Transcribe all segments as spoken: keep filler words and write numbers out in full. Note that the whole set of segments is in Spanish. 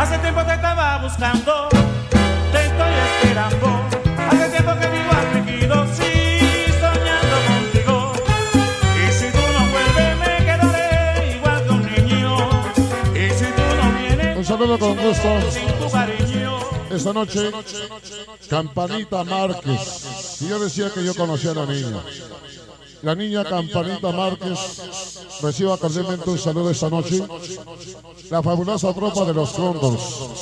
Hace tiempo te estaba buscando, te estoy esperando. Hace tiempo que vivo afligido, sí, soñando contigo. Y si tú no vuelves me quedaré igual que un niño. Y si tú no vienes, un saludo con gusto. sin tu cariño. Esta noche, Campanita Márquez. Y yo decía que yo conocía a la niña. La niña Campanita Márquez reciba cordialmente un saludo esta noche. La fabulosa tropa de los Cóndores.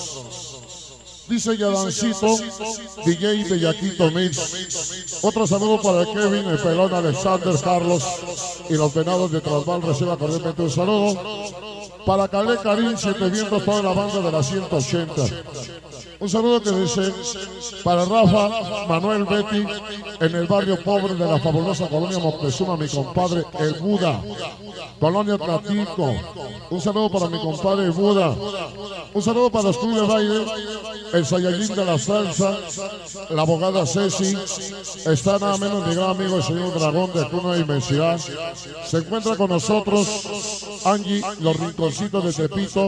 Dice Yadancito, D J Bellaquito Mix. Otro saludo para Kevin, el pelón Alexander, Carlos y los venados de Trasval. Reciba cordialmente un saludo. Para Calé Karim, Siete Vientos, toda la banda de la ciento ochenta. Un saludo que dice para Rafa, Manuel, Betty, en el barrio pobre de la fabulosa colonia Moctezuma, mi compadre El Buda, colonia Tlatico. Un saludo para mi compadre El Buda. Un saludo para los clubes de baile, el Saiyajin de la salsa, la abogada Ceci. Está nada menos mi gran amigo el señor Dragón de Cuna Inmensidad. Se encuentra con nosotros Angie, los rinconcitos de Tepito.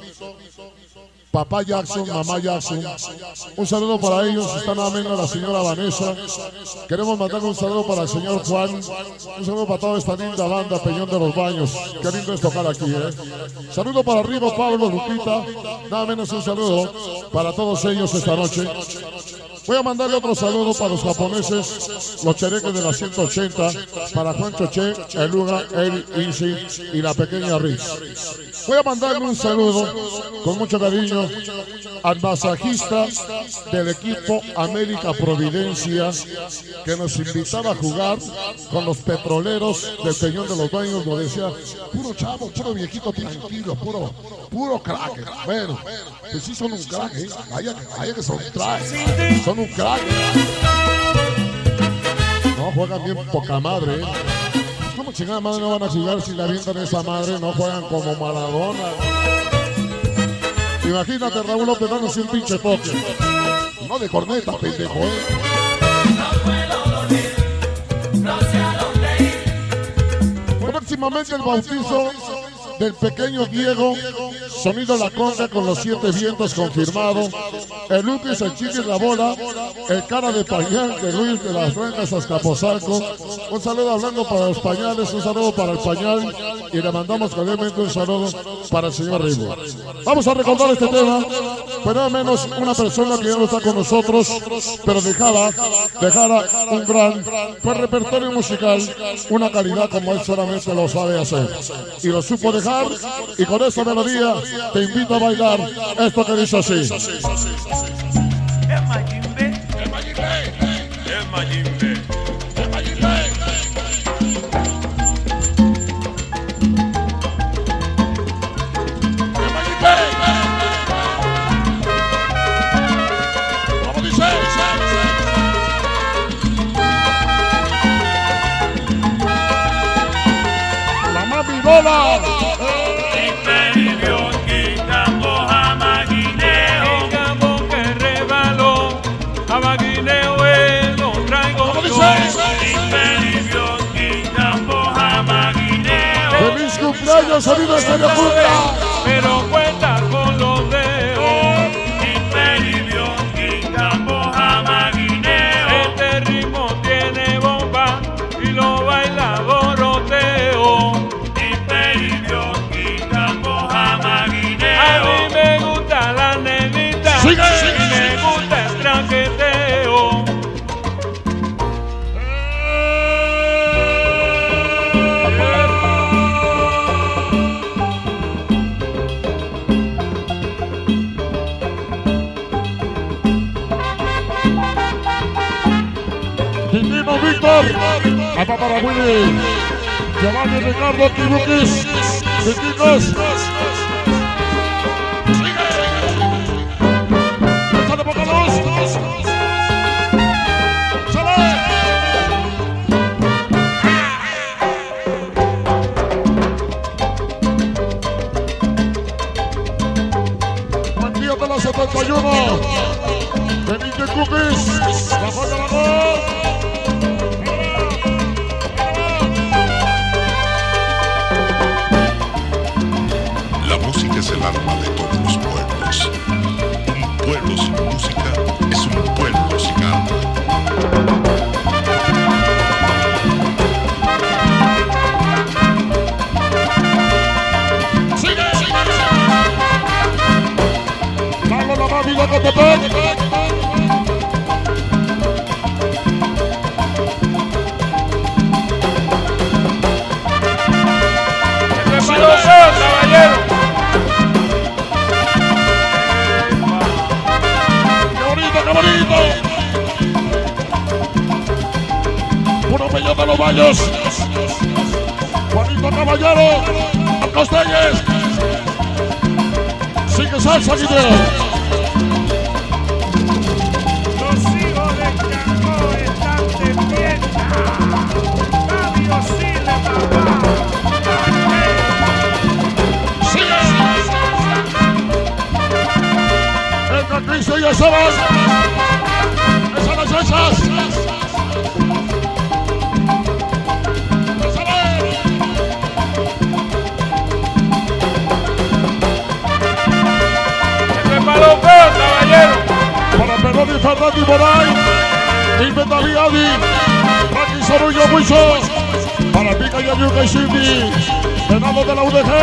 Papá Jackson, mamá Jackson. Un saludo para ellos. Está nada menos la señora Vanessa. Queremos mandar un saludo para el señor Juan. Un saludo para toda esta linda banda Peñón de los Baños. Qué lindo es tocar aquí, ¿eh? Saludo para Rigo, Pablo, Lupita. Nada menos un saludo para todos ellos esta noche. Voy a mandarle otro saludo para los japoneses, los chereques de la ciento ochenta, para Juan Choché, el Luga, el Insi y la pequeña Riz. Voy a mandarle un saludo con mucho cariño al masajista del equipo América Providencia, que nos invitaba a jugar con los petroleros del Peñón de los Baños. Nos decía, puro chavo, puro viejito tranquilo, puro, puro crack. Bueno, pues sí son un crack, ¿eh? Vaya, vaya que son crack. Son un crack. No, juegan bien poca madre, ¿eh? ¿Cómo chingada madre no van a jugar si la avientan esa madre? No juegan como Maradona. Imagínate, Raúl López dándose un pinche toque. No de corneta, pendejo, ¿eh? No puedo dormir, no sé a dónde ir. Próximamente el bautizo del pequeño Diego, sonido La Conga con los siete vientos confirmado. El Lucas, el Chiqui, la bola, el cara de pañal de Luis de las Rengas Azcapotzalco. Un saludo hablando para los pañales, un saludo para el pañal y le mandamos cordialmente un saludo para el señor Rigo. Vamos a recordar este tema, pero al menos una persona que ya no está con nosotros, pero dejaba, dejara un gran pues, repertorio musical, una calidad como él solamente lo sabe hacer. Y lo supo dejar. Y con esta melodía te invito a bailar esto que dice así. Es Mayimbe, El Mayimbe, es Mayimbe. el Mayimbe. El Mayimbe. Como dice, La mami Lola. ¡Feliz cumpleaños, sonido Estéreo Cumbia! Pero cuenta con los dedos. Este ritmo tiene bomba y lo baila Doroteo. A mí me gusta la negrita y me gusta el traqueteo. Titino Víctor, acá para Willy, Giovanni Ricardo Tibuquis, Titinos. ¡Sale poca luz! ¡Sale! Buen día de la setenta y uno. Benítez Cookies, la falta la voz. La música es el alma de todos los pueblos. caballos. Juanito Caballero, Marcos Telles. Sigue salsa, video. Los hijos de Cangó están de fiesta. Fabio Sile, papá. Sigue. Entra Cristo y Esteban. Esas las hechas. Caballero. Para Perón y Fernando y Moray, Inventa Viadi, Raki Sorullo Huizo, para Pica y Ayuca y Cindy, Fernando de la U D G.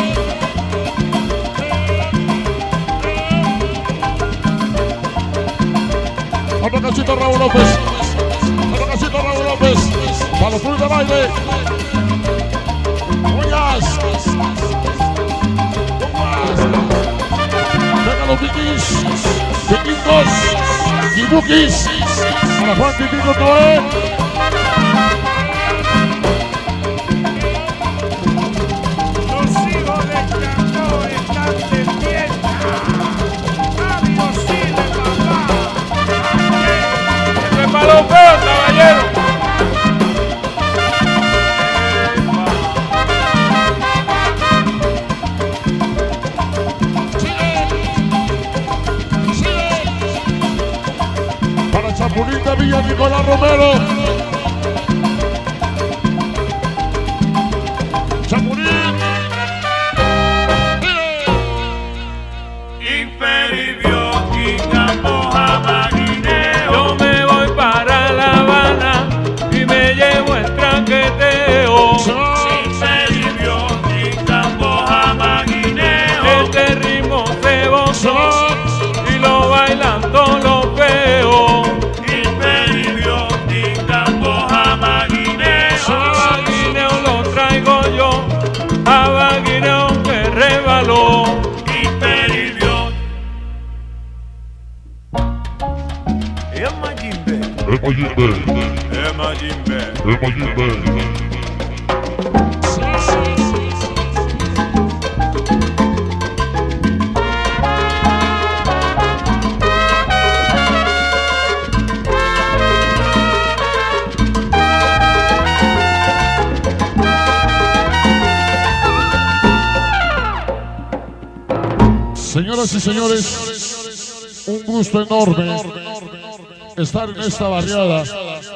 Para Cachito Raúl López, para Cachito Raúl López, para los clubes de baile. Uñas. Venga los vikis, vikintos y bukis. Para Juan Titito Noé. Los hijos de Cangó están de fiesta. Fabio Sile, papá. Este es para los feos, caballero. Chapulín de Villa Nicolás Romero. Chapulín. Imperibio y Campoja Maguineo. Yo me voy para La Habana y me llevo el traqueteo. Imperibio y Campoja Maguineo. Este ritmo se gozó y lo bailan todos los feos. Emayimbe, Emayimbe. Emayimbe. Señoras y señores, un gusto enorme estar en esta barriada